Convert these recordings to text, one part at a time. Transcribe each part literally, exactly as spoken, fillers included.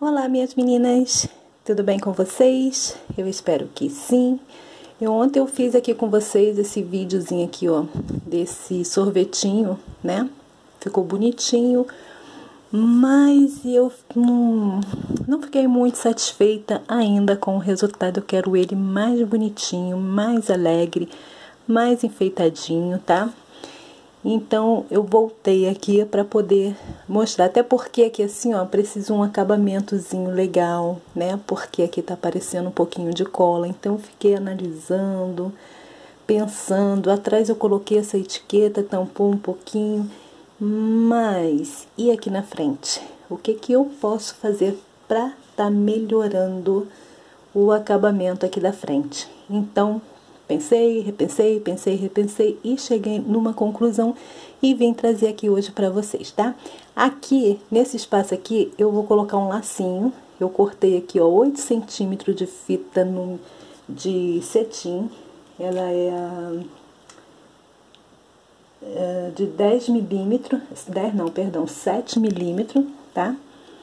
Olá, minhas meninas, tudo bem com vocês? Eu espero que sim. Eu, ontem eu fiz aqui com vocês esse videozinho aqui, ó, desse sorvetinho, né? Ficou bonitinho, mas eu não, não fiquei muito satisfeita ainda com o resultado. Eu quero ele mais bonitinho, mais alegre, mais enfeitadinho, tá? Então, eu voltei aqui para poder mostrar, até porque aqui assim, ó, precisa um acabamentozinho legal, né? Porque aqui tá aparecendo um pouquinho de cola, então eu fiquei analisando, pensando. Atrás eu coloquei essa etiqueta, tampou um pouquinho, mas e aqui na frente? O que que eu posso fazer para tá melhorando o acabamento aqui da frente? Então, pensei, repensei, pensei, repensei e cheguei numa conclusão e vim trazer aqui hoje para vocês, tá? Aqui, nesse espaço aqui, eu vou colocar um lacinho. Eu cortei aqui, ó, oito centímetros de fita no, de cetim. Ela é, a, é de dez milímetros, dez não, perdão, sete milímetros, tá?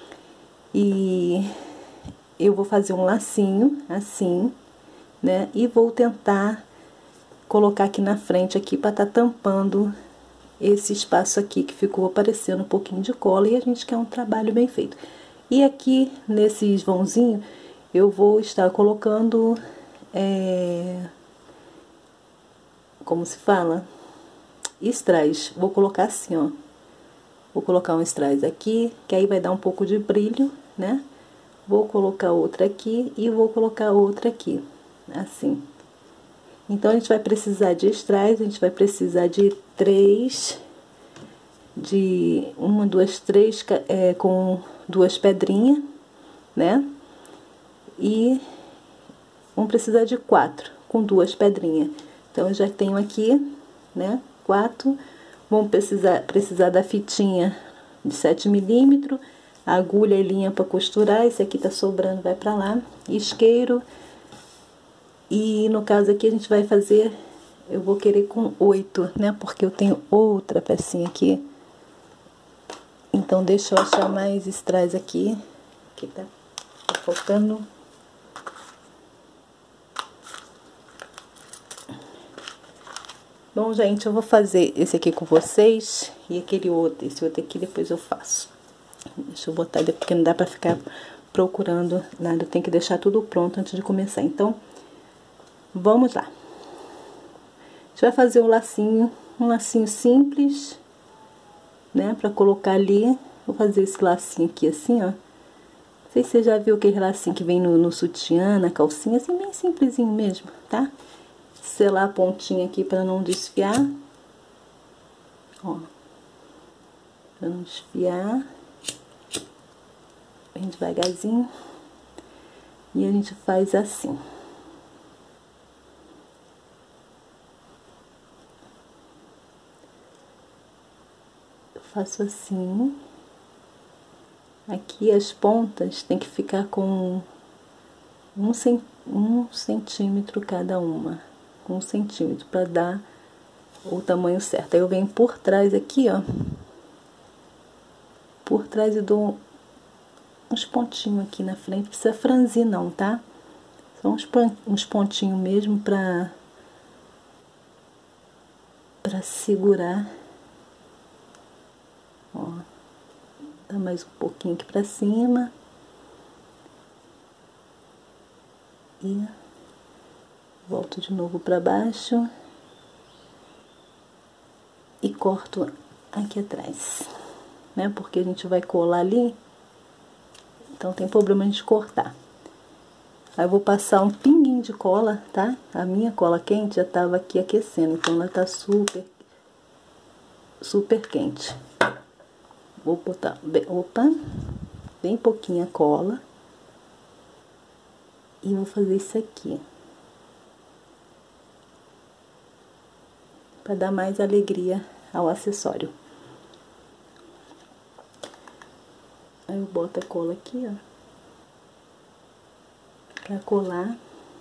E eu vou fazer um lacinho, assim, né? E vou tentar colocar aqui na frente aqui para tá tampando esse espaço aqui que ficou aparecendo um pouquinho de cola, e a gente quer um trabalho bem feito. E aqui nesses vãozinhos eu vou estar colocando, é, como se fala? Strass. Vou colocar assim, ó. Vou colocar um strass aqui, que aí vai dar um pouco de brilho, né? Vou colocar outra aqui e vou colocar outra aqui, assim. Então, a gente vai precisar de strass, a gente vai precisar de três, de uma, duas, três, é, com duas pedrinhas, né? E vamos precisar de quatro, com duas pedrinhas. Então, eu já tenho aqui, né? Quatro. Vamos precisar, precisar da fitinha de sete milímetros, agulha e linha para costurar. Esse aqui tá sobrando, vai pra lá. Isqueiro. E no caso aqui a gente vai fazer, eu vou querer com oito, né? Porque eu tenho outra pecinha aqui. Então deixa eu achar mais strass aqui. Aqui tá, tá faltando. Bom, gente, eu vou fazer esse aqui com vocês e aquele outro, esse outro aqui depois eu faço. Deixa eu botar, porque não dá pra ficar procurando nada, eu tenho que deixar tudo pronto antes de começar. Então, vamos lá. A gente vai fazer um lacinho, um lacinho simples, né, pra colocar ali. Vou fazer esse lacinho aqui assim, ó. Não sei se você já viu aquele lacinho que vem no, no sutiã, na calcinha, assim, bem simplesinho mesmo, tá? Selar a pontinha aqui pra não desfiar. Ó. Pra não desfiar. Bem devagarzinho. E a gente faz assim. Eu faço assim. Aqui as pontas tem que ficar com um, um centímetro cada uma. Um centímetro para dar o tamanho certo. Aí eu venho por trás aqui, ó. Por trás eu dou uns pontinhos aqui na frente. Não precisa franzir não, tá? São uns, uns pontinhos mesmo pra, pra segurar. Ó. Dá mais um pouquinho aqui pra cima. E volto de novo pra baixo. E corto aqui atrás, né? Porque a gente vai colar ali. Então tem problema de cortar. Aí eu vou passar um pinguinho de cola, tá? A minha cola quente já tava aqui aquecendo, então ela tá super, super quente. Vou botar, opa, bem pouquinha cola. E vou fazer isso aqui. Pra dar mais alegria ao acessório. Aí eu boto a cola aqui, ó. Pra colar.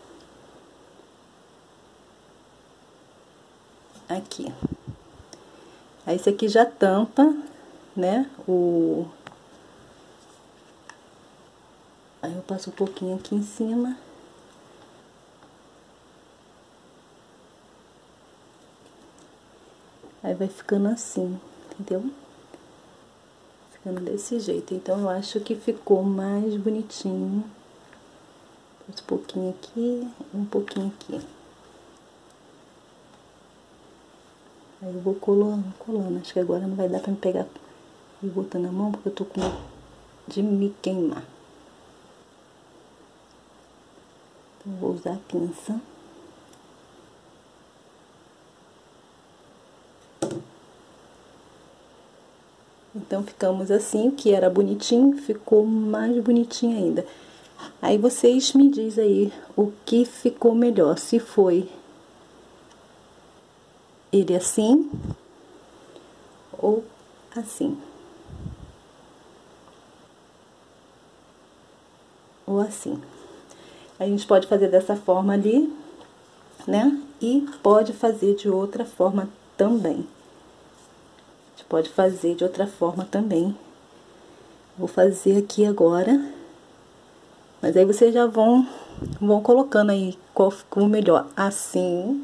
Aqui. Aí esse aqui já tampa, né, o, Aí eu passo um pouquinho aqui em cima. Aí vai ficando assim, entendeu? Ficando desse jeito. Então, eu acho que ficou mais bonitinho. Um pouquinho aqui e um pouquinho aqui. Aí eu vou colando, colando. Acho que agora não vai dar pra me pegar e botar na mão, porque eu tô com medo de me queimar. Então, eu vou usar a pinça. Então, ficamos assim, o que era bonitinho, ficou mais bonitinho ainda. Aí, vocês me dizem aí o que ficou melhor, se foi ele assim ou assim. Ou assim. A gente pode fazer dessa forma ali, né? E pode fazer de outra forma também. A gente pode fazer de outra forma também. Vou fazer aqui agora. Mas aí vocês já vão, vão colocando aí qual ficou melhor. Assim.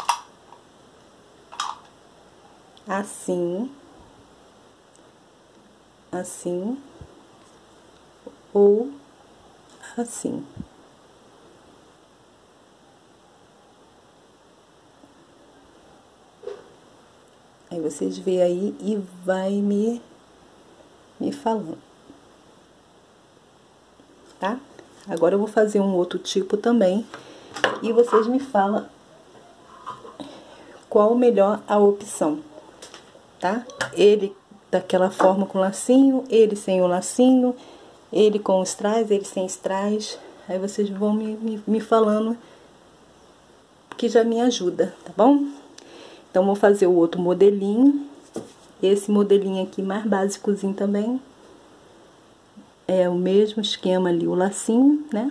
Assim. Assim. Ou assim. Aí vocês veem aí e vai me, me falando. Tá? Agora eu vou fazer um outro tipo também. E vocês me falam qual melhor a opção. Tá? Ele daquela forma com lacinho, ele sem o lacinho, ele com strass, ele sem strass. Aí vocês vão me, me, me falando, que já me ajuda, tá bom? Então, vou fazer o outro modelinho. Esse modelinho aqui mais básicozinho também. É o mesmo esquema ali, o lacinho, né?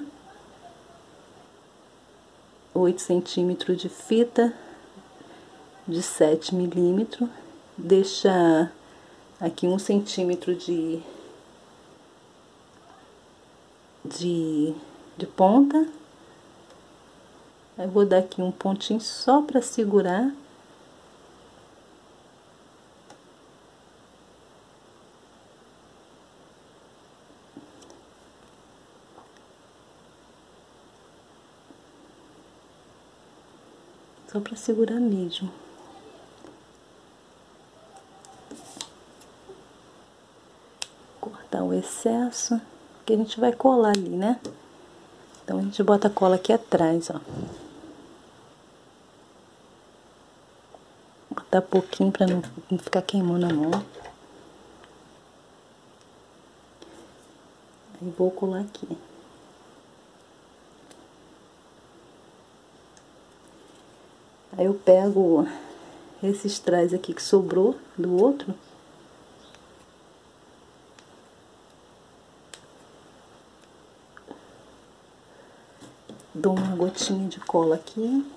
oito centímetros de fita de sete milímetros. Deixa aqui um centímetro de, de, de ponta. Aí, vou dar aqui um pontinho só pra segurar. Só pra segurar mesmo. Cortar o excesso, que a gente vai colar ali, né? Então, a gente bota a cola aqui atrás, ó. Botar pouquinho pra não, não ficar queimando a mão. Aí, vou colar aqui. Aí, eu pego esse strass aqui que sobrou do outro. Dou uma gotinha de cola aqui.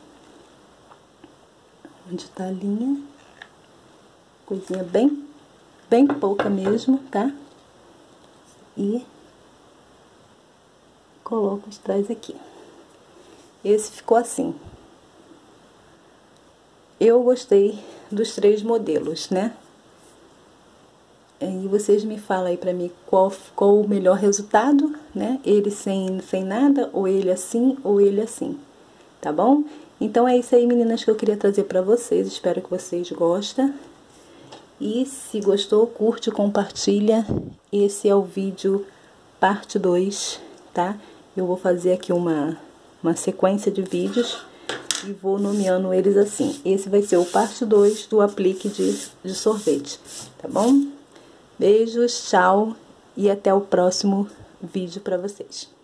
Onde tá a linha. Coisinha bem, bem pouca mesmo, tá? E coloco os strass aqui. Esse ficou assim. Eu gostei dos três modelos, né? E vocês me falam aí pra mim qual ficou o melhor resultado, né? Ele sem, sem nada, ou ele assim, ou ele assim, tá bom? Então é isso aí, meninas, que eu queria trazer pra vocês. Espero que vocês gostem. E se gostou, curte, compartilha. Esse é o vídeo parte dois, tá? Eu vou fazer aqui uma, uma sequência de vídeos e vou nomeando eles assim. Esse vai ser o parte dois do aplique de, de sorvete, tá bom? Beijos, tchau e até o próximo vídeo pra vocês.